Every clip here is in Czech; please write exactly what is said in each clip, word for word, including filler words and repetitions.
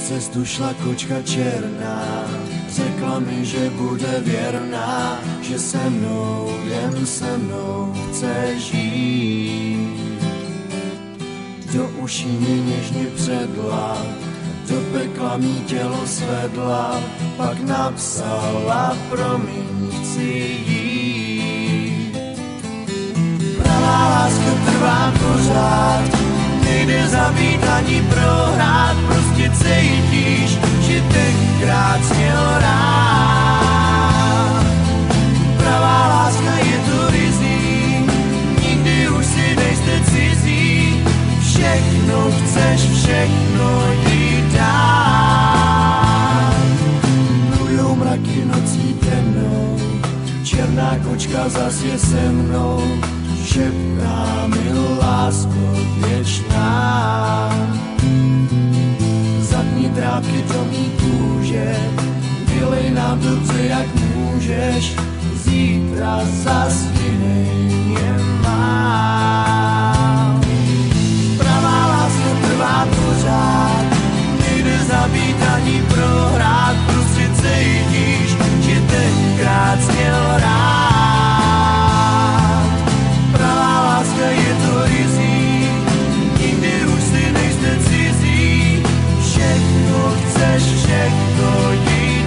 cestu šla kočka černá, řekla mi, že bude věrná, že se mnou, jen se mnou chce žít. Do uší mi něžně předla, do pekla mý tělo svedla, pak napsala, promiň, chci jít. Pravá láska trvá pořád, nejde zabít ani prohrát, prostě cítíš, že tenkrát směl rád. Pravá láska je to rizí, nikdy už si nejste cizí, všechno chceš, všechno jí dát. Plujou mraky nocí temnou, černá kočka zas je se mnou, šeptá mi lásko věčná. Zadní drápky do mý kůže, dělej nám dobře, jak můžeš, zítra zas jinej mě mám. Pravá láska trvá pořád, nejde zabít ani prohrát, prostě cítíš, že tenkrát směl rád. Je to rizí, nikdy už si nejste cizí, všechno chceš, všechno jí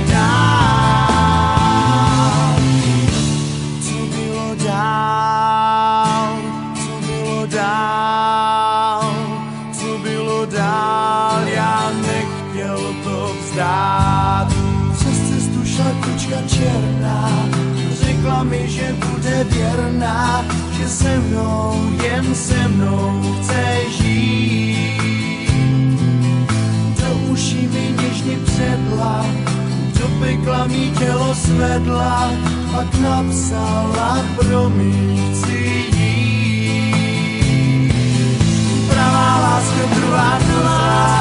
dát. Co bylo dál, co bylo dál, co bylo dál, já nechtěl to vzdát. Přes cestu šla kočka černá, řekla mi, že bude věrná, že se mnou, jen se mnou chce žít. Do uší mi něžně předla, do pekla mý tělo svedla, pak napsala, promiň, chci jít. Pravá láska trvá pořád,